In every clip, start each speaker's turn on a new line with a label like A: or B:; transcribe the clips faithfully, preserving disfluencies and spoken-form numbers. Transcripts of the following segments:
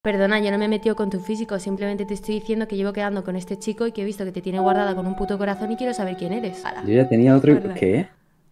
A: Perdona, yo no me he metido con tu físico, simplemente te estoy diciendo que llevo quedando con este chico y que he visto que te tiene guardada con un puto corazón y quiero saber quién eres. Ala.
B: Yo ya tenía otro... ¿Qué?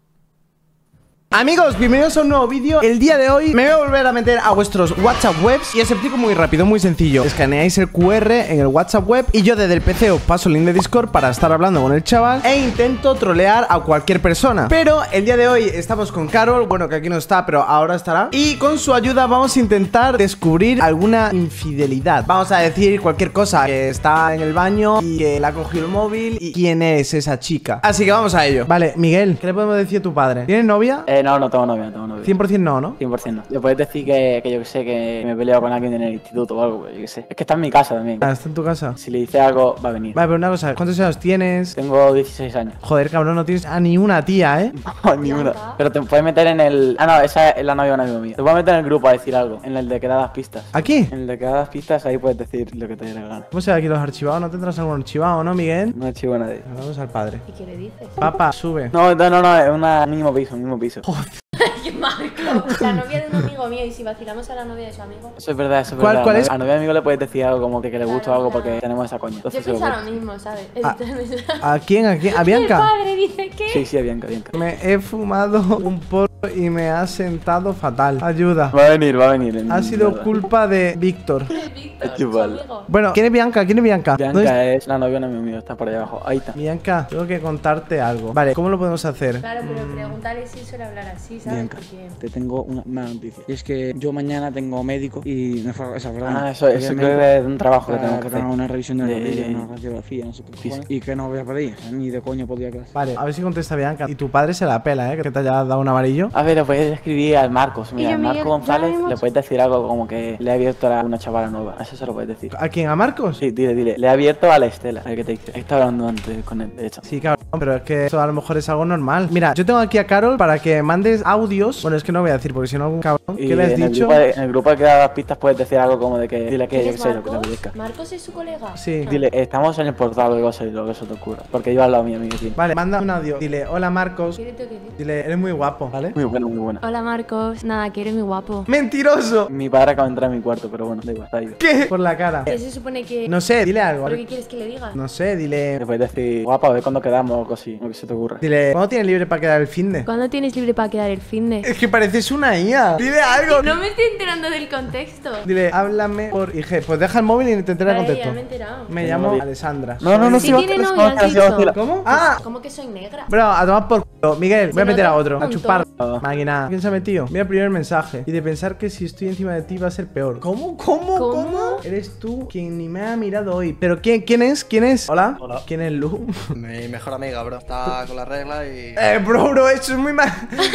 C: Amigos, bienvenidos a un nuevo vídeo. El día de hoy me voy a volver a meter a vuestros WhatsApp webs y os explico muy rápido, muy sencillo. Escaneáis el Q R en el WhatsApp web y yo desde el P C os paso el link de Discord para estar hablando con el chaval e intento trolear a cualquier persona. Pero el día de hoy estamos con Carol, bueno, que aquí no está, pero ahora estará, y con su ayuda vamos a intentar descubrir alguna infidelidad. Vamos a decir cualquier cosa, que está en el baño y que le ha cogido el móvil y quién es esa chica. Así que vamos a ello. Vale, Miguel, ¿qué le podemos decir a tu padre? ¿Tienes novia?
D: Eh, no, no tengo novia, no tengo novia.
C: cien por cien no, ¿no?
D: cien por cien no. Le puedes decir que, que yo que sé, que me he peleado con alguien en el instituto o algo, yo que sé. Es que está en mi casa también.
C: Ah, ¿está en tu casa?
D: Si le dice algo, va a venir.
C: Vale, pero una cosa, ¿cuántos años tienes?
D: Tengo dieciséis años.
C: Joder, cabrón, no tienes a ni una tía, ¿eh?
D: No, ni una. Pero te puedes meter en el... Ah, no, esa es la novia de un amigo mío. Te puedes meter en el grupo a decir algo. En el de que da las pistas.
C: ¿Aquí?
D: En el de que da las pistas, ahí puedes decir lo que te dé la gana.
C: ¿Cómo se ve aquí los archivados? ¿No tendrás algún archivado, no, Miguel?
D: No archivo a nadie.
C: Vamos al padre.
A: ¿Y qué le dices?
C: Papá, sube.
D: No, no, no, no, es una mismo piso, mismo piso.
C: Joder.
A: ¡Qué Marco! La novia de un amigo mío, y si vacilamos a la novia de su amigo.
D: Eso es verdad, eso es
C: ¿Cuál-
D: verdad.
C: cuál
D: A
C: es?
D: A novia de amigo le puedes decir algo como que, que le gusta
A: Claro,
D: algo
A: claro.
D: porque tenemos esa coña.
A: Yo
D: Entonces se lo
A: pienso
D: puedes-
A: lo mismo, ¿sabes?
C: Ah,
A: Entonces-
C: ¿A quién? ¿A quién? ¿A
A: El
C: Bianca?
A: padre dice que...
D: Sí, sí, a Bianca, Bianca.
C: Me he fumado un porro y me ha sentado fatal. Ayuda.
D: Va a venir, va a venir. en
C: Ha sido
D: verdad.
C: culpa de Víctor.
A: Víctor,
D: Qué
A: su
D: mal.
A: amigo.
C: Bueno, ¿quién es Bianca? ¿Quién es Bianca? ¿Dónde está?
D: Bianca es la novia de un amigo mío, está por allá abajo. Ahí está.
C: Bianca, tengo que contarte algo. Vale, ¿cómo lo podemos hacer?
A: Claro, pero pregúntale si suele hablar así, ¿sabes?
D: Bianca,
A: Porque...
E: Te tengo una mala noticia. Y es que yo mañana tengo médico y me fue esa perdón.
D: Ah, eso, eso creo que es un trabajo que
E: para,
D: tenemos que
E: para
D: hacer.
E: una revisión de,
D: De-
E: rodilla, una radiografía, no sé qué.
D: Sí, sí.
E: Y que no voy a pedir, o sea, ni de coño podía quedar.
C: Vale, a ver si contesta Bianca. Y tu padre se la pela, ¿eh? Que te haya dado un amarillo.
D: A ver, le puedes escribir al Marcos. Mira,
A: yo,
D: al
A: Miguel,
D: Marco González
A: ya hemos-
D: le puedes decir algo como que le he abierto a una chavala nueva. Eso se lo puedes decir.
C: ¿A quién? ¿A Marcos?
D: Sí, dile, dile. Le he abierto a la Estela. A ver qué te dice. He estado hablando antes con él, de hecho.
C: Sí, cabrón, pero es que eso a lo mejor es algo normal. Mira, yo tengo aquí a Carol para que mandes audios. Bueno, es que no voy a decir, porque si no algún cabrón.
D: Y
C: ¿Qué le has
D: en el
C: dicho?
D: grupo de- en el grupo que da las pistas puedes decir algo como de que dile que yo
A: ¿Quién
D: qué
A: es
D: sé, lo que te
A: Marcos?
D: apetezca.
A: ¿Marcos es su colega?
C: Sí.
A: Ah.
D: Dile, estamos en el portal o algo así, lo que eso te ocurra. Porque yo al lado mío, amigo, tío.
C: Vale, manda un audio. Dile, hola Marcos.
A: ¿Qué le tengo que decir?
C: Dile, eres muy guapo, ¿vale?
D: Muy buena, muy buena.
A: Hola Marcos, nada, que eres muy guapo.
C: ¡Mentiroso!
D: Mi padre acaba de entrar en mi cuarto, pero bueno, da igual, está ahí.
C: ¿Qué? Por la cara.
A: ¿Qué se supone que...?
C: No sé, dile algo.
A: ¿Pero qué quieres que le diga?
C: No sé, dile.
D: Le puedes decir, guapa, a ver cuándo quedamos o algo así, lo que se te ocurra.
C: Dile, ¿cuándo tienes libre para quedar el fin de?
A: ¿Cuándo tienes libre para quedar el fin de...?
C: Es que pareces una I A. Dile algo.
A: No me estoy enterando del contexto.
C: Dile, háblame por I G. Pues deja el móvil y te enteras el
A: Vale, ya
C: contexto.
A: me he enterado.
C: Me
D: Tengo
C: llamo
D: móvil.
C: Alessandra.
D: No, no, no,
A: Sí
D: sí, va-
A: tiene
D: sí,
A: novia,
D: va-
A: has
D: sí, va- sí,
A: dicho.
D: va-
C: ¿Cómo? ¡Ah!
A: ¿Cómo que soy negra?
C: Bro, a tomar por culo. Miguel, voy a
A: Se
C: meter a
A: nota
C: otro.
A: un
C: A
A: montón.
C: chupar.
D: Ah.
C: Máquina. ¿Quién se ha metido? Mira el primer mensaje. Y de pensar que si estoy encima de ti va a ser peor. ¿Cómo? ¿Cómo?
A: ¿Cómo?
C: Eres tú quien ni me ha mirado hoy. ¿Pero quién, quién es? ¿Quién es? ¿Hola?
F: Hola.
C: ¿Quién es Lu?
F: Mi mejor amiga, bro. Está con la regla y...
C: Eh, bro, bro, eso es muy mal.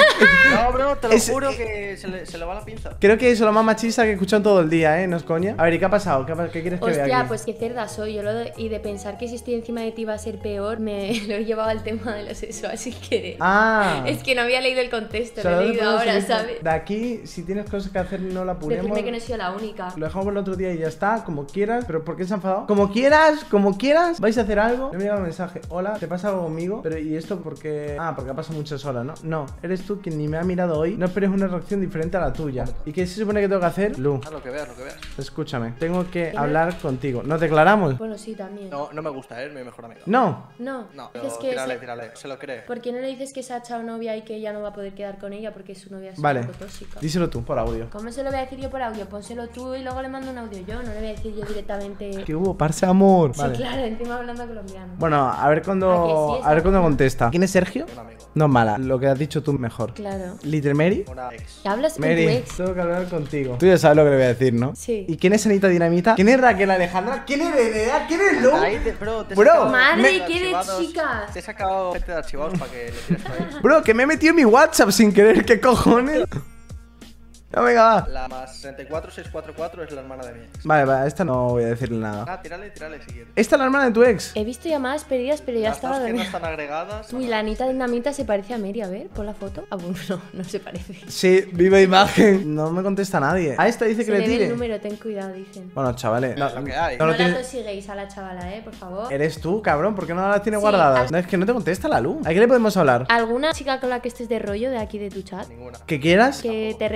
F: No, bro, te lo
C: Es-
F: juro que se le, se le va la pinza.
C: Creo que eso es lo más machista que he escuchado todo el día, ¿eh? ¿No es coña? A ver, ¿y qué ha pasado? ¿Qué, ha pa- qué quieres que vea
A: Hostia,
C: aquí?
A: pues qué cerda soy yo lo de- y de pensar que si estoy encima de ti va a ser peor, me lo he llevado al tema de lo sexual sin querer.
C: Ah.
A: Es que no había leído el contexto,
C: O sea,
A: lo he
C: ¿dónde
A: leído
C: podemos
A: ahora,
C: seguir?
A: ¿sabes?
C: De aquí, si tienes cosas que hacer, no la apuremos.
A: Decirme que no he sido la única.
C: Lo dejamos el otro día y ya está, como quieras. ¿Pero por qué se ha enfadado? Como quieras, como quieras. ¿Vais a hacer algo? Me ha llegado un mensaje. Hola, ¿te pasa algo conmigo? Pero ¿y esto porque...? Ah, porque ha pasado muchas horas, ¿no? No, eres tú quien ni me ha mirado hoy. No esperes una reacción diferente a la tuya. ¿Y qué se supone que tengo que hacer? Lu,
F: Haz lo que veas, lo que veas.
C: escúchame. Tengo que hablar contigo. ¿Nos declaramos?
A: Bueno, sí, también.
F: No, no me gusta, ¿eh? Es mi mejor amiga.
C: No.
A: No,
F: No,
A: es
F: pero
A: que
F: tírale,
A: se-
F: tírale. Se lo cree.
A: ¿por qué no le dices que se ha echado novia y que ella no va a poder quedar con ella porque su novia es
C: Vale.
A: un poco tóxica?
C: Díselo tú, por audio.
A: ¿Cómo se lo voy a decir yo por audio? Pónselo tú y luego le mando un audio yo, no le voy a decir yo directamente.
C: ¿Qué hubo? Parce amor.
A: Sí,
C: Vale.
A: claro, encima hablando colombiano.
C: Bueno, a ver cuando...
A: ¿A que sí es
C: A ver cuando
A: así?
C: contesta. ¿Quién es Sergio?
F: Un amigo.
C: No, mala. Lo que has dicho tú mejor.
A: Claro.
C: Little Mary.
F: Una ex.
A: ¿Qué hablas con tu
C: Mary,
A: ex?
C: tengo que hablar contigo. Tú ya sabes lo que le voy a decir, ¿no?
A: Sí.
C: ¿Y quién es Anita Dinamita? ¿Quién es Raquel Alejandra? ¿Quién es Nerea? ¿Quién es Lu?
F: Ahí te- bro, te he
C: Bro,
F: sacado
A: madre,
F: gente de
A: qué de
F: archivados.
A: chicas.
F: Te he sacado gente de archivados para que le tires para ahí.
C: Bro, que me he metido en mi WhatsApp sin querer. ¿Qué cojones? No, venga, va.
F: La más treinta y cuatro seiscientos cuarenta y cuatro es la hermana de mi ex.
C: Vale, va, esta no voy a decirle nada.
F: Ah, tírale, tírale si quieres.
C: ¿Esta es la hermana de tu ex?
A: He visto llamadas perdidas, pero ya
F: Las
A: estaba
F: dos que no
A: dormida.
F: están agregadas.
A: Uy, la Anita Dinamita se parece a Mary, a ver, pon la foto. Ah, bueno, no, no se parece.
C: Sí, viva imagen. No me contesta nadie. A esta dice
A: Se
C: que
A: le
C: le
A: ve el
C: tire.
A: número, ten cuidado, dicen.
C: Bueno, chavales. No,
F: lo que hay.
C: no
A: No,
C: lo
A: la
C: tienes-
A: tosiguéis a la chavala, eh, por favor.
C: Eres tú, cabrón. ¿Por qué no las tienes
A: Sí,
C: guardadas?
A: al-
C: No, es que no te contesta la luz. ¿A qué le podemos hablar?
A: ¿Alguna chica con la que estés de rollo de aquí de tu chat?
F: Ninguna.
C: ¿Que quieras?
A: Que te rente,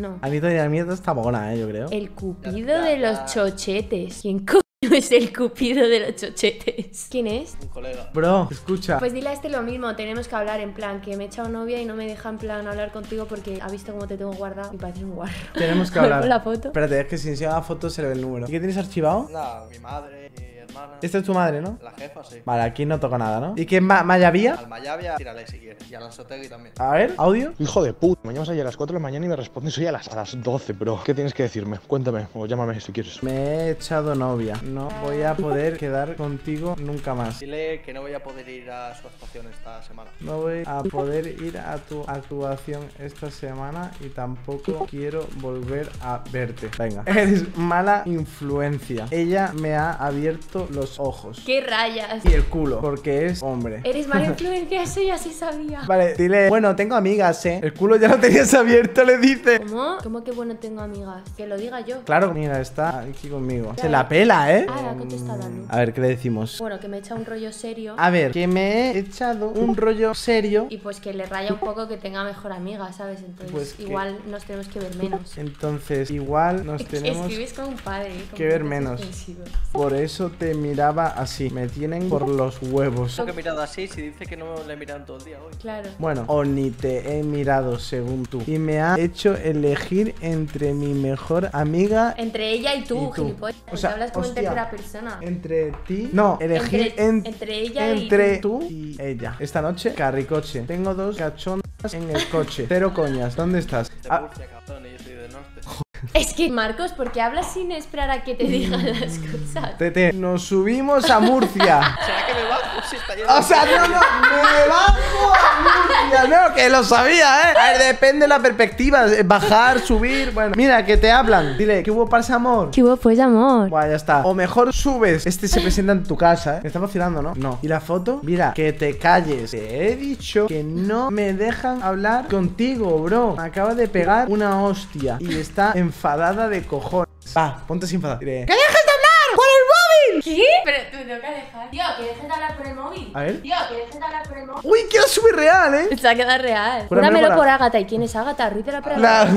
A: No.
C: Anita Dinamita está buena, eh, yo creo.
A: El cupido de los chochetes. ¿Quién coño es el cupido de los chochetes? ¿Quién es?
F: Un colega.
C: Bro, escucha.
A: Pues dile a este lo mismo, tenemos que hablar en plan, que me he echado novia y no me deja en plan hablar contigo porque ha visto cómo te tengo guardado y pareces un guarro.
C: Tenemos que
A: A ver,
C: hablar.
A: pon la foto.
C: Espérate, es que si enseña la foto se le ve el número. ¿Y qué tienes archivado?
F: Nada, mi madre, mi hermana.
C: Esta es tu madre, ¿no?
F: La jefa, sí.
C: Vale, aquí no toco nada, ¿no? ¿Y qué ma Mayavía?
F: Al Mayavia, tírale si quieres. Y al Anzotegui también.
C: A ver, audio.
B: Hijo de puta, me llamas ahí a las cuatro de la mañana y me respondes hoy a las, a las doce, bro. ¿Qué tienes que decirme? Cuéntame o llámame si quieres.
C: Me he echado novia. No voy a poder quedar contigo nunca más.
F: Dile que no voy a poder ir a su actuación esta semana.
C: No voy a poder ir a tu actuación esta semana y tampoco quiero volver a verte. Venga. Eres mala influencia. Ella me ha abierto los ojos.
A: ¿Qué rayas?
C: Y el culo, porque es hombre.
A: Eres mala influencia, eso ya sí sabía.
C: Vale, dile, bueno, tengo amigas, ¿eh? El culo ya lo tenías abierto, le dice.
A: ¿Cómo? ¿Cómo que bueno tengo amigas? Que lo diga yo.
C: Claro, mira, está aquí conmigo. Se la pela, ¿eh?
A: Ah, la contestada, ¿no?
C: A ver, ¿qué le decimos?
A: Bueno, que me echa un rollo serio.
C: A ver, que me he echado un rollo serio.
A: Y pues que le raya un poco que tenga mejor amiga, ¿sabes? Entonces
C: Pues que-
A: igual nos tenemos que ver menos.
C: Entonces, igual nos tenemos
A: Escribes como un padre. ¿eh? Como
C: que ver
A: un
C: menos.
A: suspensivo.
C: Por eso te miraba así. Me tienen por los huevos.
F: Tengo que mirado así si dice que no le he mirado en todo el día hoy.
A: Claro.
C: Bueno, o ni te he mirado según tú. Y me ha hecho elegir entre mi mejor amiga.
A: Entre ella y tú,
C: Y tú.
A: gilipollas.
C: O sea,
A: hablas como
C: hostia.
A: en tercera persona.
C: Entre ti. No, elegir
A: Entre-
C: en-
A: entre ella y
C: entre tú y ella. Esta noche, carricoche. Tengo dos cachondas en el coche. Cero coñas. ¿Dónde estás?
F: De
C: Ah,
F: Murcia, cabrón, y yo soy del norte.
A: Es que, Marcos, porque hablas sin esperar a que te digan las cosas.
C: Tete, nos subimos a Murcia.
F: ¿Será que me bajo? Si está lleno
C: O
F: de-
C: sea, no, no, me bajo a Murcia, no, que lo sabía, ¿eh? A ver, depende de la perspectiva, eh, bajar, subir, bueno. Mira, que te hablan, dile, ¿qué hubo para ese amor?
A: ¿Qué hubo, pues, amor?
C: Buah, ya está. O mejor subes, este se presenta en tu casa, ¿eh? Me está vacilando, ¿no? No. ¿Y la foto? Mira, que te calles. Te he dicho que no me dejan hablar contigo, bro. Me acaba de pegar una hostia y está enfadada de cojones. Va, ponte sin enfadar. Dile, ¿qué dejes de hablar por el móvil?
A: ¿Qué? Pero tú tengo que dejar. Tío, que dejes de hablar por el móvil.
C: A ver.
A: Tío, que dejes de hablar por el móvil.
C: Uy, que era súper real, ¿eh?
A: Se ha quedado real.
C: Júramelo
A: Júramelo
C: por
A: por Ágata. ¿Y quién es Ágata? Ruiz de la Prada.
C: La-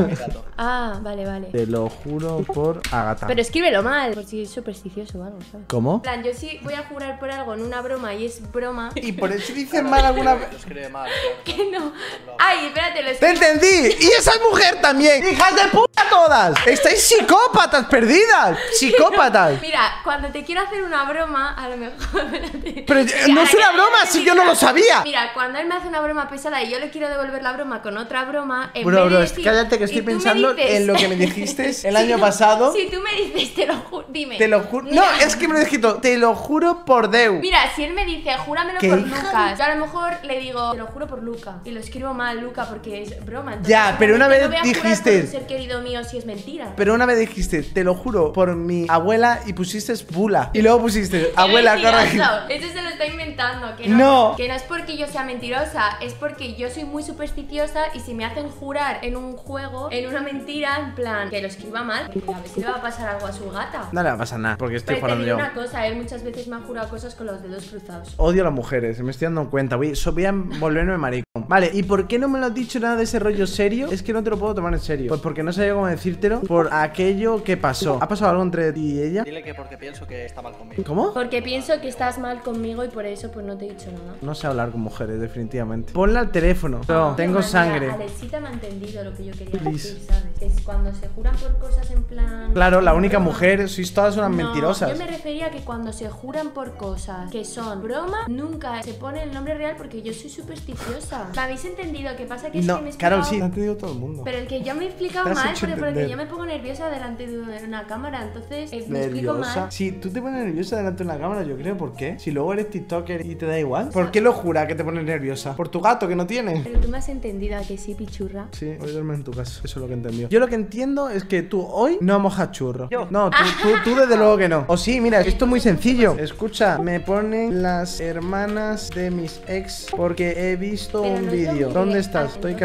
A: Ah, vale, vale.
C: Te lo juro por Agatha.
A: Pero escríbelo mal, por si es supersticioso o algo, ¿sabes?
C: ¿Cómo?
A: En plan, yo sí voy a jurar por algo en una broma y es broma.
C: Y por eso dicen mal alguna vez.
F: Lo escribe mal.
A: Que no. Ay, espérate, lo
C: ¡Te
A: escribo.
C: entendí! ¡Y esa mujer también! ¡Hijas de puta todas! ¡Estáis psicópatas perdidas! ¡Psicópatas!
A: Mira, cuando te quiero hacer una broma, a lo mejor. Espérate.
C: Pero
A: Mira,
C: no es
A: ahora
C: una
A: que-
C: broma, si yo no lo sabía.
A: Mira, cuando él me hace una broma pesada y yo le quiero devolver la broma con otra broma, en
C: Bro,
A: vez de
C: bro,
A: decir-
C: cállate que
A: y
C: estoy
A: tú me
C: pensando
A: dices-
C: en lo que me dijiste el
A: Si
C: año
A: tú-
C: pasado.
A: Si tú me dices, te lo juro, dime.
C: Te lo juro. No,
A: Mira,
C: es que me lo dijiste. Te lo juro por Deu.
A: Mira, si él me dice, júramelo
C: ¿Qué
A: por
C: hija
A: Lucas, yo a lo mejor le digo, te lo juro por Luca. Y lo escribo mal, Luca, porque es broma. Entonces,
C: Ya, pero una
A: obviamente
C: vez
A: no voy a jurar
C: dijiste-
A: por un ser querido mío si es mentira.
C: Pero una vez dijiste, te lo juro por mi abuela y pusiste bula. Y luego pusiste, abuela,
A: Qué
C: corre.
A: mentiroso. Eso se lo está inventando. Que no,
C: No.
A: Que no es porque yo sea mentirosa, es porque yo soy muy supersticiosa y si me hacen jurar en un juego, en una mentira, en plan, que lo escriba mal, porque a ver si le va a pasar algo a su gata.
C: No le va a pasar nada, porque estoy
A: Pero te
C: jugando
A: digo
C: yo.
A: una cosa, él muchas veces me ha jurado cosas con los dedos cruzados.
C: Odio a las mujeres, me estoy dando cuenta. Voy, so- voy a volverme maricón. Vale, ¿y por qué no me lo has dicho nada de ese rollo serio? Es que no te lo puedo tomar en serio. Pues porque no sabía cómo decírtelo por aquello que pasó. ¿Ha pasado algo entre ti y ella?
F: Dile que porque pienso que está mal conmigo.
C: ¿Cómo?
A: Porque pienso que estás mal conmigo y por eso pues no te he dicho nada.
C: No sé hablar con mujeres, definitivamente. Ponle al teléfono. No,
A: No,
C: tengo
A: María,
C: sangre.
A: Alexita me ha entendido lo que yo quería
C: Please.
A: decir, ¿sabes? Que es cuando se juran por cosas en plan...
C: Claro, la única
A: broma.
C: mujer, sois todas unas
A: No,
C: mentirosas.
A: yo me refería a que cuando se juran por cosas que son broma, nunca se pone el nombre real porque yo soy supersticiosa. ¿Me habéis entendido? ¿Qué pasa? Que es que
C: No,
A: me he
C: Carol,
A: explicado-
C: sí, lo ha entendido todo el mundo.
A: Pero el que yo me he explicado
C: Te has
A: mal
C: hecho
A: porque, porque
C: entender.
A: yo me pongo nerviosa delante de una cámara, entonces eh, me explico
C: Nerviosa.
A: mal.
C: Si tú te pones nerviosa delante de una cámara, yo creo, ¿por qué? Si luego eres TikToker y te da igual. ¿Por qué lo jura que te pones nerviosa? ¿Por tu gato que no tiene?
A: Pero tú me has entendido a que sí, pichurra.
C: Sí, voy a dormir en tu casa. Eso es lo que he entendido. Yo lo que entiendo es que tú hoy no mojas churro.
F: Yo.
C: No, tú, tú, tú desde luego que no. O sí, mira, esto es muy sencillo. Escucha, me ponen las hermanas de mis ex porque he visto
A: Pero
C: un
A: no es lo
C: vídeo.
A: mismo.
C: ¿Dónde estás?
A: Ah,
C: Estoy
A: entonces-
C: cachondo.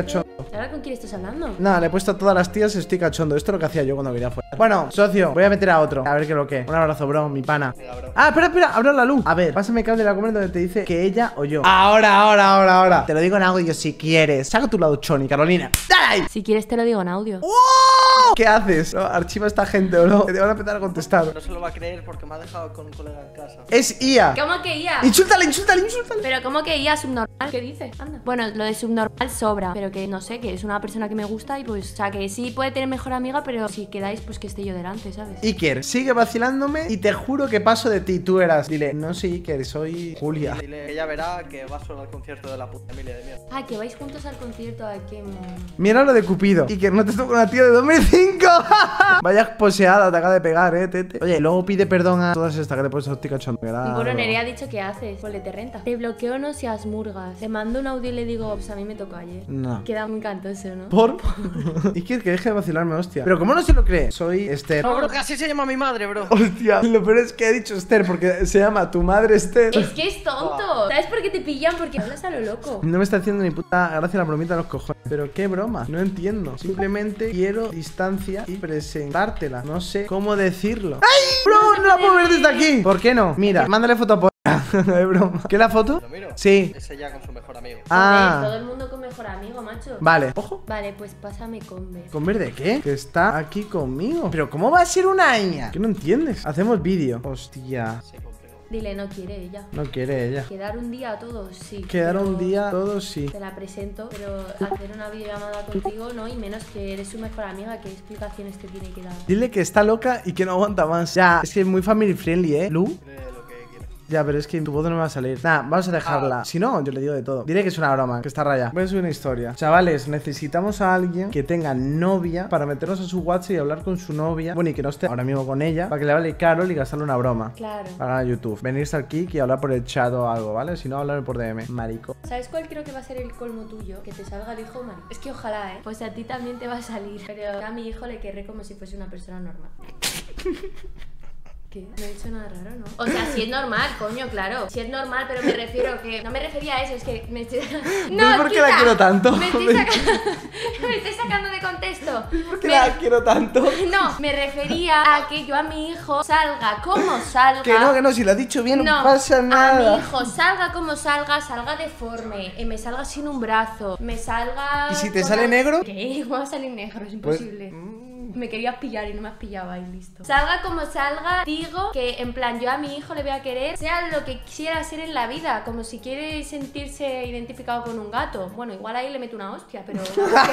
A: ¿Ahora con quién estás hablando?
C: Nada, le he puesto a todas las tías, estoy cachondo. Esto es lo que hacía yo cuando vine afuera. Bueno, socio, voy a meter a otro. A ver qué es lo que. Un abrazo, bro, mi pana.
F: Venga, bro.
C: Ah, espera, espera, abro la luz. A ver, pásame cable de la comer donde te dice que ella o yo. Ahora, ahora, ahora, ahora. Te lo digo en audio si quieres. Saca tu lado, Choni, Carolina. ¡Dale ahí!
A: Si quieres te lo digo en audio.
C: ¿Qué haces? No, archiva a esta gente, bro. Que te van a empezar a contestar.
F: No se lo va a creer porque me ha dejado con un colega en casa.
C: Es I A.
A: ¿Cómo que I A?
C: Insúltale, insúltale, insúltale.
A: Pero ¿cómo que I A subnormal? ¿Qué dices? Anda. Bueno, lo de subnormal sobra. Pero que no sé, que es una persona que me gusta y pues, o sea, que sí puede tener mejor amiga, pero si quedáis, pues que esté yo delante, ¿sabes?
C: Iker, sigue vacilándome y te juro que paso de ti. Tú eras. Dile, no soy Iker, soy Julia.
F: Dile, ella verá que va solo al concierto de la puta Emilia de mierda.
A: Ah, que vais juntos al concierto. Ay, qué...
C: Mira lo de Cupido. Iker, no te toco una tía de dos mil cinco. Vaya poseada, te acaba de pegar, eh, tete. Oye, luego pide perdón a todas estas que le he puesto estoy cachondo.
A: Bueno, Nerea ha dicho que haces. Pues le te renta. Te bloqueo, no seas murgas. Te mando un audio y le digo, pues a mí me tocó ayer.
C: No.
A: Queda muy cantoso, ¿no?
C: ¿Por? Iker, que deje de vacilarme, hostia. Pero ¿cómo no se lo cree? Soy Esther.
F: No, bro, que así se llama mi madre, bro.
C: Hostia, lo peor es que he dicho Esther porque se llama tu madre Esther.
A: Es que es tonto. ¿Sabes por qué te pillan? Porque hablas a lo loco.
C: No me está haciendo ni puta gracia la bromita de los cojones. Pero qué broma, no entiendo. Simplemente quiero distancia y presentártela. No sé cómo decirlo. ¡Ay! Bro, no la puedo ver desde aquí. ¿Por qué no? Mira, mándale foto a por... Es broma. ¿Qué es la foto?
F: ¿Lo miro?
C: Sí.
F: Es ella con su mejor amigo.
C: Ah.
A: Joder, todo el mundo con mejor amigo, macho.
C: Vale. Ojo.
A: Vale, pues pásame con B.
C: ¿Con verde qué? Que está aquí conmigo. Pero ¿cómo va a ser una ña? ¿Qué no entiendes? Hacemos vídeo. Hostia.
F: Sí, contigo.
A: Dile, no quiere ella.
C: No quiere ella.
A: Quedar un día a todos, sí.
C: Quedar
A: pero
C: un día todos sí.
A: Te la presento, pero hacer una videollamada contigo no, y menos que eres su mejor amiga. ¿Qué explicaciones te tiene que dar?
C: Dile que está loca y que no aguanta más. Ya, es que es muy family friendly, ¿eh? Lu.
F: Dile lo que quiera.
C: Ya, pero es que tu voz no me va a salir. Nada, vamos a dejarla.
F: Ah.
C: Si no, yo le digo de todo. Diré que es una broma, que está raya. Voy a subir una historia. Chavales, necesitamos a alguien que tenga novia para meternos a su WhatsApp y hablar con su novia. Bueno, y que no esté ahora mismo con ella. Para que le vale Carol y gastarle una broma.
A: Claro.
C: Para ganar YouTube. Venirse al Kik y hablar por el chat o algo, ¿vale? Si no, hablarme por D M. Marico.
A: ¿Sabes cuál creo que va a ser el colmo tuyo? Que te salga el hijo marico. Es que ojalá, ¿eh? Pues a ti también te va a salir. Pero a mi hijo le querré como si fuese una persona normal. ¿Qué? No he dicho nada raro, ¿no? O sea, si es normal, coño, claro. Si es normal, pero me refiero que... No me refería a eso, es que me estoy...
C: ¿Ves por qué la quiero tanto?
A: Me estoy, saca... me estoy sacando de contexto.
C: ¿Por qué
A: Me-
C: la quiero tanto?
A: No, me refería a que yo a mi hijo salga como salga.
C: Que no, que no, si lo ha dicho bien, no,
A: No,
C: pasa
A: a mi
C: nada.
A: hijo salga como salga, salga deforme, eh, me salga sin un brazo, me salga...
C: ¿Y si te
A: con
C: sale
A: la-
C: negro?
A: ¿Qué? ¿Cómo va a salir negro? Es
C: Pues,
A: imposible. Me querías pillar y no me has pillado ahí, listo. Salga como salga, digo que en plan yo a mi hijo le voy a querer, sea lo que quiera ser en la vida, como si quiere sentirse identificado con un gato. Bueno, igual ahí le meto una hostia, pero...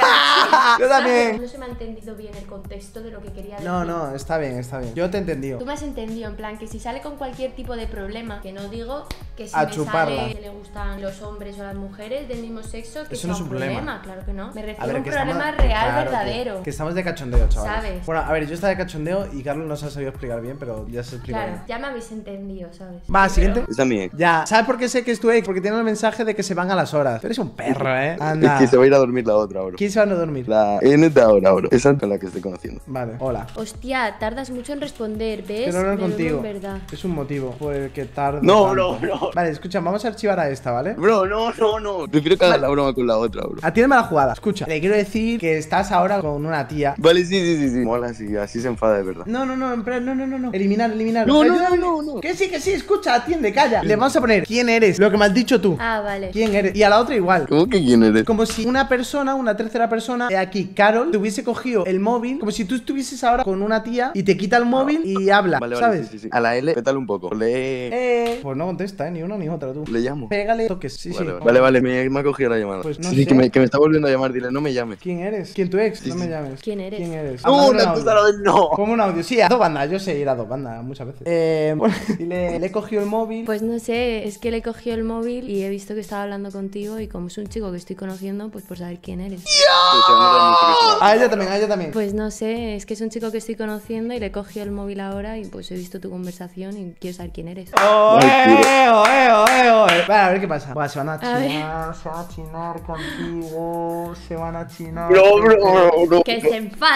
C: Yo también.
A: No se me ha entendido bien el contexto de lo que quería decir.
C: No, no, está bien, está bien. Yo te he entendido.
A: Tú me has entendido, en plan, que si sale con cualquier tipo de problema, que no digo que si
C: A
A: me
C: chuparla.
A: sale que le gustan los hombres o las mujeres del mismo sexo, que
C: Eso
A: sea
C: no es
A: un
C: un problema.
A: problema, claro que no. Me refiero
C: A
A: a,
C: ver,
A: un
C: que
A: problema
C: estamos-
A: real,
C: claro, que-
A: verdadero.
C: Que, estamos de cachondeo, chavales.
A: ¿Sabes?
C: Bueno, a ver, yo estaba de cachondeo y Carlos no se ha sabido explicar bien, pero ya se explica
A: Claro,
C: bien.
A: ya me habéis entendido, ¿sabes?
C: Va, siguiente.
G: Esa es mi ex.
C: Ya, ¿sabes por qué sé que es tu ex? Porque tiene el mensaje de que se van a las horas. Tú eres un perro, ¿eh? Anda.
G: Es que se va a ir a dormir la otra, bro.
C: ¿Quién se va a no dormir?
G: La N de ahora, bro. Esa es la que estoy conociendo.
C: Vale, hola.
A: Hostia, tardas mucho en responder, ¿ves?
C: Quiero hablar
A: Me duele
C: contigo.
A: en verdad.
C: Es un motivo por el que tardo
G: No,
C: tanto.
G: bro, bro.
C: Vale, escucha, vamos a archivar a esta, ¿vale?
G: Bro, no, no, no. Prefiero que hagas la broma con la otra, bro.
C: Atiéndeme a la jugada. Escucha, le quiero decir que estás ahora con una tía.
G: Vale, sí, sí, sí, sí. Mola, sí, así se enfada de verdad.
C: No, no, no, en plan, no, no, no, no. Eliminar, eliminar.
G: No, no,
C: Ayúdame.
G: no, no, no.
C: Que sí, que sí, escucha, atiende, calla. Le vamos a poner quién eres, lo que me has dicho tú.
A: Ah, vale.
C: ¿Quién eres? Y a la otra igual.
G: ¿Cómo que quién eres?
C: Como si una persona, una tercera persona, eh, aquí, Carol, te hubiese cogido el móvil, como si tú estuvieses ahora con una tía y te quita el móvil y habla,
G: Vale, vale,
C: ¿sabes?
G: sí, sí, sí. A la L, pétale un poco. Le...
C: Eh, pues no contesta, eh, ni uno ni otra, tú.
G: Le llamo.
C: Pégale toques, sí,
G: Vale,
C: sí.
G: vale, vale, vale, me, me ha cogido la llamada.
C: Pues no
G: sí, sí,
C: sé.
G: que me, que me está volviendo a llamar, dile, no me llames.
C: ¿Quién eres? ¿Quién tu ex?
G: Sí,
C: no
G: sí.
C: me llames.
A: ¿Quién eres?
C: ¿Quién eres?
G: No,
C: Mándame un
G: una
C: audio.
G: cosa a la vez, no.
C: Ponme un audio, sí, a dos bandas, yo sé ir a dos bandas muchas veces. Eh, bueno, y le, le he cogido el móvil.
A: Pues no sé, es que le he cogido el móvil y he visto que estaba hablando contigo y como es un chico que estoy conociendo, pues por saber quién eres.
G: Pero te van a dar mucho que se va.
C: A ella también, a ella también.
A: Pues no sé, es que es un chico que estoy conociendo y le he cogido el móvil ahora y pues he visto tu conversación y quiero saber quién eres.
C: Oe,
G: Ay,
C: oe, oe, oe. Vale, a ver qué pasa. Buah, se van a
A: A ver.
C: chinar, se van a chinar contigo, se van a chinar.
G: Bro, bro, bro, bro.
A: Que se enfaden.
C: Vale,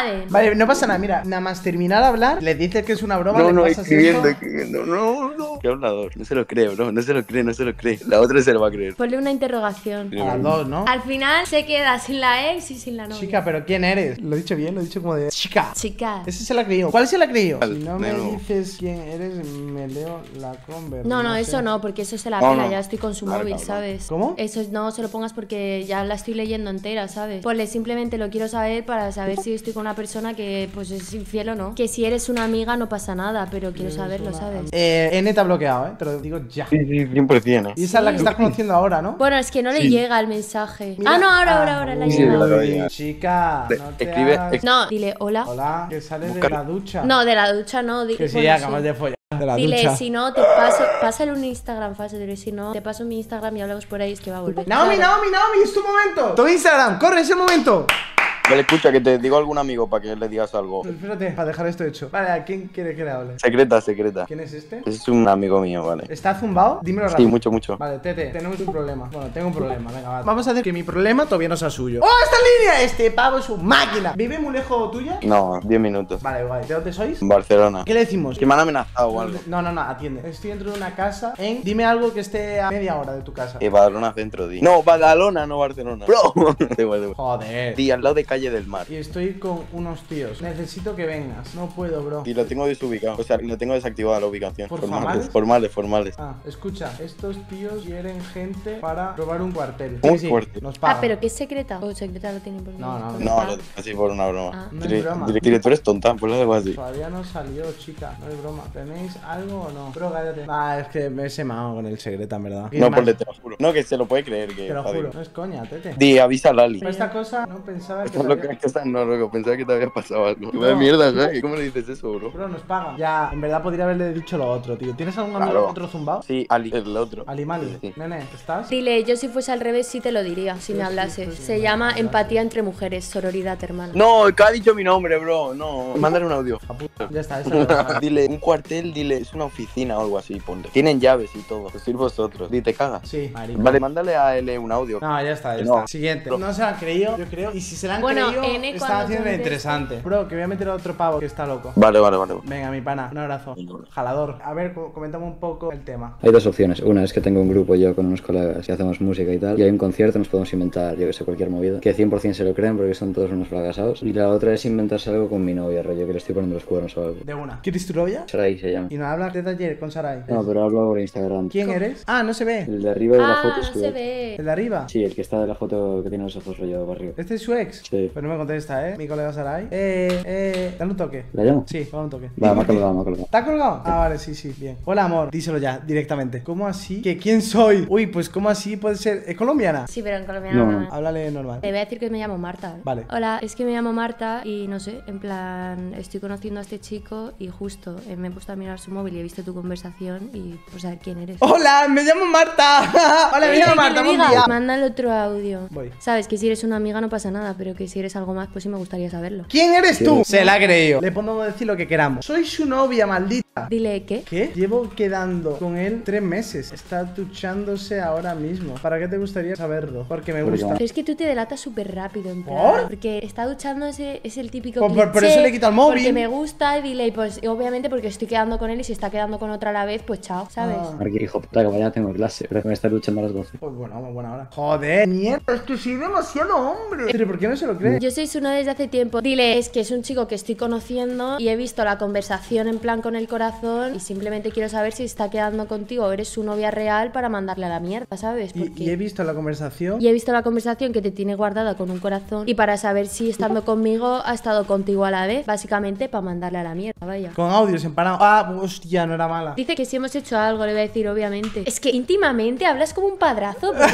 C: Vale, no pasa nada, mira, nada más terminar de hablar, le dices que es una broma,
G: No,
C: le
G: no,
C: pasas
G: escribiendo,
C: esto.
G: escribiendo. No, no. Qué hablador. No se lo cree, bro. No se lo cree, no se lo cree. La otra se lo va a creer.
A: Ponle una interrogación.
C: A las dos, ¿no?
A: Al final se queda sin la ex y sin la novia.
C: Chica, pero ¿quién eres? Lo he dicho bien, lo he dicho como de chica.
A: Chica.
C: Ese se la creyó. ¿Cuál se la creyó?
G: Al-
C: Si no me
G: no.
C: dices quién eres, me leo la conver.
A: No, no,
C: sé.
A: eso no, porque eso se la
G: No,
A: pela,
G: no.
A: ya estoy con su
G: Vale,
A: móvil,
G: cabrón.
A: ¿sabes?
C: ¿Cómo?
A: Eso no se lo pongas porque ya la estoy leyendo entera, ¿sabes? Ponle simplemente lo quiero saber para saber si estoy con una persona que pues es infiel o no. Que si eres una amiga no pasa nada, pero quiero saberlo, ¿sabes?
C: Eh, N te ha bloqueado, ¿eh? Te lo digo ya.
G: Sí, sí, cien por cien, eh.
C: Y esa es la que estás conociendo ahora, ¿no?
A: Bueno, es que no le
G: Sí.
A: llega el mensaje.
C: Mira.
A: Ah, no, ahora,
C: Ah,
A: ahora, ahora, la
C: uy,
G: Sí,
A: llega.
G: la llega.
C: Chica,
G: Te-
C: no te
G: escribe-
C: hagas-
A: No, dile hola.
C: Hola, que sale de
G: Busca-
C: la ducha.
A: No, de la ducha no. Di
C: Que sí,
A: bueno,
C: acabas
A: sí.
C: de follar. De la
A: Dile,
C: ducha.
A: si no, te paso, pásale un Instagram fácil, dile, si no, te paso mi Instagram y hablamos por ahí, es que va a volver.
C: Naomi,
A: Claro.
C: Naomi, Naomi, es tu momento. Tu Instagram, corre, es el momento.
G: Vale, escucha, que te digo a algún amigo para que le digas algo.
C: Espérate, para dejar esto hecho. Vale, ¿a quién quiere que le hable?
G: Secreta, secreta.
C: ¿Quién es este?
G: Es un amigo mío, vale.
C: ¿Está zumbado? Dímelo
G: Sí,
C: rápido.
G: mucho, mucho.
C: Vale, Tete, tenemos un problema. Bueno, tengo un problema, venga, va. Vamos a hacer que mi problema todavía no sea suyo. ¡Oh, está en línea! Este pavo es un máquina. ¿Vive muy lejos tuya?
G: No, diez minutos.
C: Vale, guay. ¿De dónde sois?
G: En Barcelona.
C: ¿Qué le decimos?
G: Que me han amenazado o algo.
C: No, no, no, atiende. Estoy dentro de una casa en... Dime algo que esté a media hora de tu casa.
G: Eh, Badalona Centro, di. No, Badalona, no Barcelona. Bro. Da igual, da igual.
C: Joder.
G: Di, al lado de Calle del Mar.
C: Y estoy con unos tíos. Necesito que vengas. No puedo, bro.
G: Y lo tengo desubicado. O sea, lo tengo desactivada la ubicación.
C: ¿Por
G: formales,
C: formales?
G: formales, formales.
C: Ah, escucha. Estos tíos quieren gente para robar un cuartel.
G: Muy
C: Sí, sí,
G: fuerte.
C: Nos pagan.
A: Ah, pero que es secreta. O secreta lo tienen por
C: No, no,
A: por-
G: No,
A: Ah.
G: lo digo así por una broma.
A: Ah.
C: No es
G: Dile,
C: broma.
G: dile, dile, tú eres tonta, pues algo así.
C: Todavía no salió, chica. No es broma. ¿Tenéis algo o no? Bro, cállate. Ah, es que me he semado con el secreto, en verdad. Y
G: No,
C: es más,
G: pues te lo juro. No, que se lo puede creer. Que
C: te lo
G: joder.
C: juro. No es coña, Tete.
G: Di, avisa a Lali.
C: Pero esta cosa no pensaba que...
G: Esto es
C: te
G: lo que
C: había-
G: es que no, loco. Pensaba que te había pasado algo.
C: No.
G: Vaya mierda, ¿sabes? ¿Cómo le dices eso, bro?
C: Bro, nos pagan. Ya, en verdad podría haberle dicho lo otro, tío. ¿Tienes algún amigo
G: Claro.
C: otro zumbado?
G: Sí, Ali, el otro.
C: Ali Mali.
G: Sí.
C: Nene, ¿estás?
A: Dile, yo si fuese al revés sí te lo diría, si me hablases. Se llama empatía entre mujeres, sororidad, hermana.
G: No, que ha dicho mi nombre, bro. No. Mándale un audio.
C: Ya está, esa es la-
G: Dile, un cuartel, dile, es una oficina o algo así, ponle. Tienen llaves y todo. Pues sois vosotros. Di, te cagas.
C: Sí, marico.
G: Vale, mándale a él un audio.
C: No, ya está, ya
G: No.
C: está. Siguiente. No se lo han creído, yo creo. Y si se lo han
A: Bueno,
C: creído,
A: N,
C: están
A: cuando
C: haciendo
A: conteste.
C: interesante. Bro, que voy a meter a otro pavo que está loco.
G: Vale, vale, vale.
C: Venga, mi pana, un abrazo. Jalador. A ver, co- comentamos un poco el tema.
H: Hay dos opciones. Una es que tengo un grupo yo con unos colegas que hacemos música y tal, y hay un concierto, nos podemos inventar, yo que sé, cualquier movida, que cien por cien se lo creen porque son todos unos fracasados. Y la otra es inventarse algo con mi novia, rollo, que le estoy poniendo los cuernos o algo.
C: De una. ¿Quieres tu novia?
H: Sarai se llama.
C: Y no hablas desde ayer con Sarai.
H: No, pero hablo por Instagram.
C: ¿Quién eres? Ah, no se ve.
H: El de arriba de la
A: Ah,
H: foto
A: no
H: es tu
A: se
H: ex.
A: ve.
C: ¿El de arriba?
H: Sí, el que está de la foto que tiene los ojos rollo barrio.
C: ¿Este es su ex?
H: Sí.
C: Pero no me contesta, ¿eh? Mi colega Sarai. Eh, eh, dale un toque.
H: ¿La llamo?
C: Sí, dale un toque.
H: Va, me ha colgado, me ha colgado.
C: ¿Te ha colgado? Ah, vale, sí, sí, bien. Hola, amor. Díselo ya, directamente. ¿Cómo así? ¿Que quién soy? Uy, pues ¿cómo así puede ser? ¿Es colombiana?
A: Sí, pero en colombiano
H: No,
A: no.
H: no.
C: Háblale normal.
A: Te voy a decir que me llamo Marta. ¿eh?
C: Vale.
A: Hola, es que me llamo Marta y no sé, en plan, estoy conociendo a este chico y justo eh, me he puesto a mirar su móvil y he visto tu conversación y pues a ver quién eres.
C: ¡Hola! ¡Me llamo Marta! ¡Hola, me
A: Eh,
C: llamo
A: que
C: Marta!
A: le
C: ¡Buen
A: diga.
C: día!
A: Mándale otro audio.
C: Voy.
A: Sabes que si eres una amiga no pasa nada, pero que si eres algo más, pues sí me gustaría saberlo.
C: ¿Quién eres tú?
H: ¿Quién?
C: Se la ha creído. Le podemos decir lo que queramos. Soy su novia, maldita.
A: Dile, ¿qué?
C: ¿Qué? Llevo quedando con él tres meses. Está duchándose ahora mismo. ¿Para qué te gustaría saberlo? Porque me
H: Porque
C: gusta.
A: Pero es que tú te delatas súper rápido, en plan.
C: ¿Por?
A: Porque está duchándose, es el típico
C: Por- por- por
A: cliché,
C: eso le quito el móvil.
A: Porque me gusta y dile, y pues y obviamente porque estoy quedando con él y si está quedando con otra a la vez, pues chao, ¿sabes?
C: Ah.
H: Marquí, hijo puta, que mañana tengo clase. Pero que me está luchando a las doce.
C: Pues bueno, muy buena hora. Joder, mierda, es que soy demasiado hombre. Pero ¿por qué no se lo cree?
A: Yo soy su novia desde hace tiempo. Dile, es que es un chico que estoy conociendo y he visto la conversación en plan con el corazón y simplemente quiero saber si está quedando contigo o eres su novia real para mandarle a la mierda, ¿sabes?
C: Y,
A: Porque...
C: y he visto la conversación.
A: Y he visto la conversación que te tiene guardada con un corazón y para saber si estando conmigo ha estado contigo a la vez, básicamente para mandarle a la mierda, vaya.
C: Con audios empanados. Ah, hostia, no era mala.
A: Dice que si hemos hecho algo, le voy a decir, obviamente. Es que íntimamente hablas como un padrazo. porque-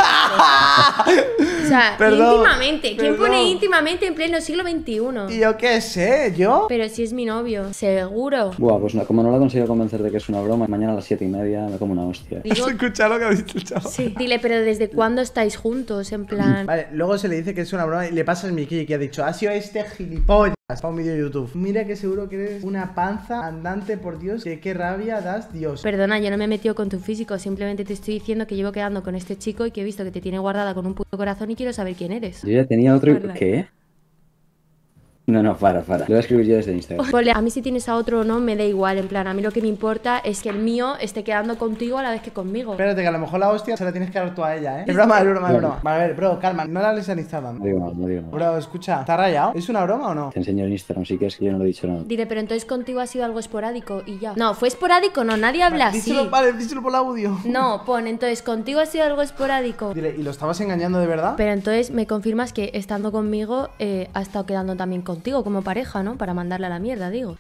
A: o sea,
C: Perdón,
A: íntimamente. ¿Quién
C: perdón.
A: pone íntimamente en pleno siglo veintiuno?
C: Y yo qué sé, yo.
A: Pero si es mi novio, seguro.
H: Buah, pues no, como no la consigo convencer de que es una broma, mañana a las siete y media me como una hostia.
A: Digo,
C: ¿Has escuchado lo que ha dicho el chaval?
A: sí. Dile, pero ¿desde cuándo estáis juntos? En plan.
C: Vale, luego se le dice que es una broma y le pasa el Miki que ha dicho, ha sido este gilipollas para un vídeo de YouTube. Mira que seguro que eres una panza andante, por Dios, que qué rabia das, Dios.
A: Perdona, yo no me he metido con tu físico, simplemente te estoy diciendo que llevo quedando con este chico y que he visto que te tiene guardada con un puto corazón y quiero saber quién eres.
H: Yo ya tenía otro...
A: Hola.
H: ¿Qué? No, no, para, para. Lo voy a escribir yo desde Instagram.
A: Ponle, a mí si tienes a otro o no, me da igual. En plan, a mí lo que me importa es que el mío esté quedando contigo a la vez que conmigo.
C: Espérate, que a lo mejor la hostia se la tienes que dar tú a ella, ¿eh? Es broma, es broma, es broma. Vale, a ver, bro, calma, no la hables en Instagram.
H: No digo nada, no digo nada.
C: Bro, escucha, ¿está rayado? ¿Es una broma o no?
H: Te enseño el Instagram, si quieres, que yo no lo he dicho nada.
A: Dile, pero entonces contigo ha sido algo esporádico y ya. No, fue esporádico, no, nadie habla así.
C: Díselo, vale, díselo por el audio.
A: No, pon, entonces contigo ha sido algo esporádico.
C: Dile, ¿y lo estabas engañando de verdad?
A: Pero entonces me confirmas que estando conmigo eh, ha estado quedando también contigo como pareja, ¿no? Para mandarle a la mierda, digo.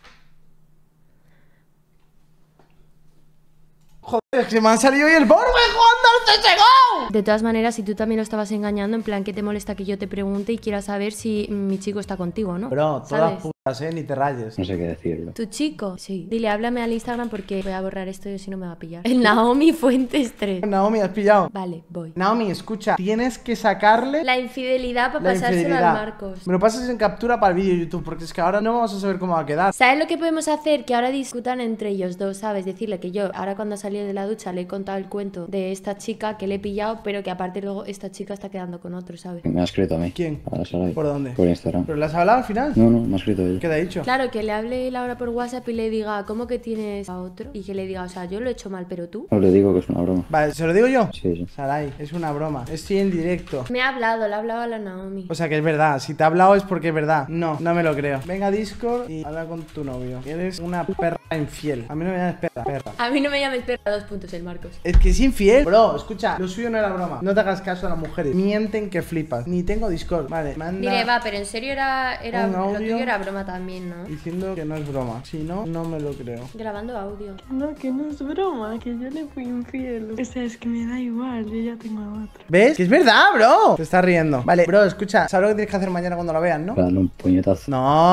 C: Joder, es que me han salido hoy el Borbe jugando al C S G O.
A: De todas maneras, si tú también lo estabas engañando, en plan, ¿qué te molesta que yo te pregunte y quiera saber si mi chico está contigo, no?
C: Bro, todas
A: ¿sabes?
C: putas, eh, ni te rayes.
H: No sé qué decirlo.
A: ¿Tu chico? Sí. Dile, háblame al Instagram porque voy a borrar esto y si no me va a pillar. El Naomi Fuentes tres.
C: Naomi, has pillado.
A: Vale, voy.
C: Naomi, escucha, tienes que sacarle
A: La infidelidad para
C: la
A: pasárselo
C: infidelidad.
A: al Marcos.
C: Me lo pasas en captura para el vídeo de YouTube, porque es que ahora no vamos a saber cómo va a quedar.
A: ¿Sabes lo que podemos hacer? Que ahora discutan entre ellos dos, ¿sabes? Decirle que yo, ahora cuando salí de la ducha, le he contado el cuento de esta chica que le he pillado, pero que aparte luego esta chica está quedando con otro, ¿sabes?
H: Me ha escrito a mí.
C: ¿Quién?
H: A la Sarai.
C: ¿Por dónde?
H: Por Instagram.
C: ¿Pero le has hablado al final?
H: No, no, me ha escrito ella.
C: ¿Qué te ha dicho?
A: Claro, que le hable él ahora por WhatsApp y le diga, ¿cómo que tienes a otro? Y que le diga, o sea, yo lo he hecho mal, pero tú.
H: No le digo que es una broma.
C: Vale, ¿se lo digo yo?
H: Sí, sí.
C: Sarai, es una broma. Estoy en directo.
A: Me ha hablado, le ha hablado a la Naomi.
C: O sea que es verdad, si te ha hablado es porque es verdad. No, no me lo creo. Venga a Discord y habla con tu novio. Eres una perra infiel. A mí no me llames perra, perra.
A: A mí no me llames perra, dos puntos el Marcos.
C: Es que es infiel. Bro, escucha, lo suyo no era broma. No te hagas caso a las mujeres. Mienten que flipas. Ni tengo Discord. Vale, manda
A: Dile, va, pero en serio era, era
C: un
A: lo
C: audio.
A: tuyo era broma también, ¿no?
C: diciendo que no es broma. Si no, no me lo creo.
A: Grabando audio.
I: No, que no es broma, que yo le fui infiel. O sea, es que me da igual, yo ya tengo a otro.
C: ¿Ves? Que es verdad, bro. Te estás riendo. Vale, bro, escucha. ¿Sabes lo que tienes que hacer mañana cuando la veas, no?
H: Darle un puñetazo.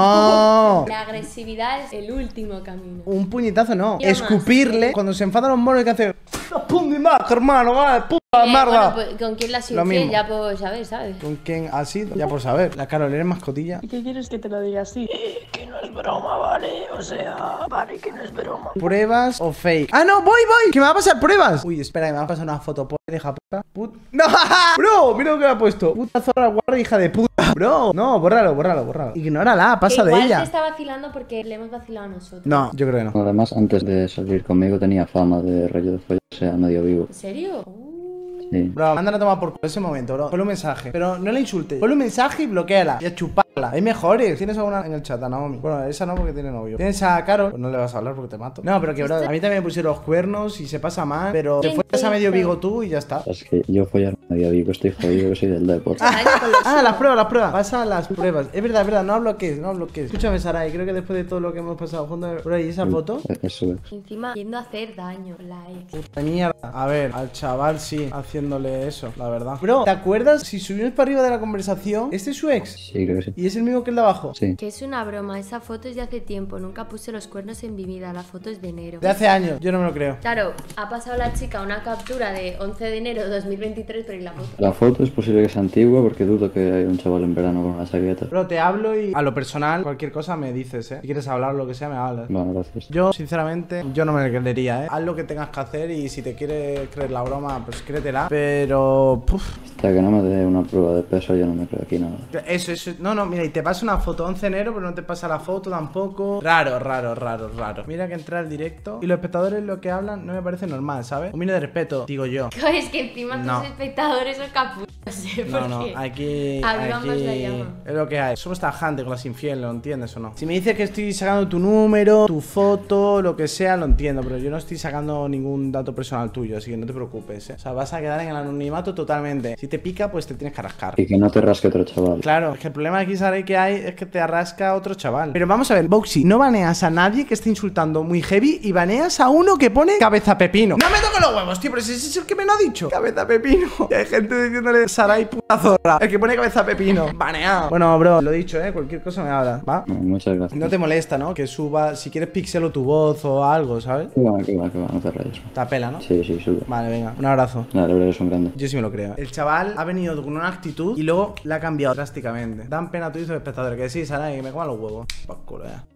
C: No.
A: La agresividad es el último camino.
C: Un puñetazo no.
A: ¿Qué más?
C: Escupirle. Cuando se enfadan los monos hay que hacer ¡pum! Más, hermano, vale, puta
A: Eh,
C: merda.
A: bueno, pues, ¿con quién la has
C: Lo
A: sido infiel?
C: mismo.
A: Ya puedo saber, ¿sabes?
C: ¿Con quién ha sido? Ya por saber. La Carol, ¿eres mascotilla?
I: ¿Y qué quieres que te lo diga así? Eh, que no es broma, vale. O sea, vale, que no es broma.
C: ¿Pruebas o fake? ¡Ah, no! ¡Voy, voy! ¡Que me va a pasar pruebas! Uy, espera, que me va a pasar una foto. Por hija puta. Put... ¡No! ¡Bro! Mira lo que me ha puesto. Puta zorra guarda, hija de puta. Bro, no, bórralo, bórralo, bórralo. Ignórala, pasa
A: Que
C: de
A: igual
C: ella.
A: te está vacilando porque le hemos vacilado a nosotros.
C: No, yo creo que no.
H: Además, antes de salir conmigo tenía fama de rollo de follar, o sea, medio vivo.
A: ¿En serio?
H: Sí.
C: Bro, mándala a tomar por culo ese momento, bro. Ponle un mensaje. Pero no la insultes. Ponle un mensaje y bloqueala. Y a chuparla. Hay mejores. ¿Tienes alguna en el chat, a Naomi? Bueno, esa no porque tiene novio. ¿Tienes a Carol? Pues no le vas a hablar porque te mato. No, pero que, bro, a mí también me pusieron los cuernos y se pasa mal. Pero te
A: ¿Quién
C: fueras
A: te
C: a medio
A: hizo?
C: vigo tú y ya está.
H: Es que yo follar medio vivo, estoy jodido, que soy del deporte.
C: Ah, las pruebas, las pruebas. Pasa las pruebas. Es verdad, es verdad. No bloquees, no bloquees. Escúchame, Sarai. Creo que después de todo lo que hemos pasado juntos, bro, ¿y esa foto?
H: Eso es.
A: Encima, yendo a hacer daño, la ex.
C: Puta mierda. A ver, al chaval sí, haciéndole eso, la verdad. Bro, ¿te acuerdas? Si subimos para arriba de la conversación, ¿este es su ex?
H: Sí, creo que sí.
C: ¿Y es el mismo que el de abajo?
H: Sí.
A: Que es una broma, esa foto es de hace tiempo. Nunca puse los cuernos en mi vida, la foto es de enero.
C: De hace años, yo no me lo creo.
A: Claro, ha pasado la chica una captura de once de enero de dos mil veintitrés, pero ¿y la foto?
H: La foto es posible que sea antigua porque dudo que haya un chaval en verano con una chaqueta.
C: Bro, te hablo y a lo personal, cualquier cosa me dices, ¿eh? Si quieres hablar lo que sea, me hablas.
H: Bueno, gracias.
C: Yo, sinceramente, yo no me lo creería, ¿eh? Haz lo que tengas que hacer y si te quieres creer la broma, pues créetela. Pero, puf.
H: Hasta que no me dé una prueba de peso, yo no me creo aquí nada.
C: Eso, eso. No, no, mira, y te pasa una foto once de enero, pero no te pasa la foto tampoco. Raro, raro, raro, raro. Mira que entra al directo y los espectadores lo que hablan no me parece normal, ¿sabes? Un mínimo de respeto, digo yo.
A: Es que encima
C: No.
A: tus espectadores son capullos, ¿eh?
C: No, no,
A: Porque
C: aquí,
A: avivamos la
C: aquí
A: llama.
C: es lo que hay. Somos tajante con las infieles, ¿lo entiendes o no? Si me dices que estoy sacando tu número, tu foto, lo que sea, lo entiendo, pero yo no estoy sacando ningún dato personal tuyo, así que no te preocupes, ¿eh? O sea, vas a quedar en el anonimato totalmente. Si te pica, pues te tienes que rascar.
H: Y que no te rasque otro chaval.
C: Claro, es que el problema aquí, Sarai, que hay es que te arrasca otro chaval. Pero vamos a ver, Boxy, no baneas a nadie que esté insultando muy heavy y baneas a uno que pone cabeza pepino. No me toques los huevos, tío, pero ese es el que me lo ha dicho. Cabeza pepino. Y hay gente diciéndole Sarai puta zorra. El que pone cabeza pepino. Baneado. Bueno, bro, lo dicho, eh. Cualquier cosa me habla, ¿va?
H: No, muchas gracias.
C: No te molesta, ¿no? Que suba, si quieres pixelo tu voz o algo, ¿sabes?
H: Que va, que va, que va, no te rayes.
C: Te pela, ¿no?
H: Sí, sí, sube.
C: Vale, venga, un abrazo.
H: Dale, eres un grande.
C: Yo sí me lo creo. El chaval ha venido con una actitud y luego la ha cambiado drásticamente. Dan pena a tus espectadores. Que sí, Sarai, que me coman los huevos. Pa' culo, ya.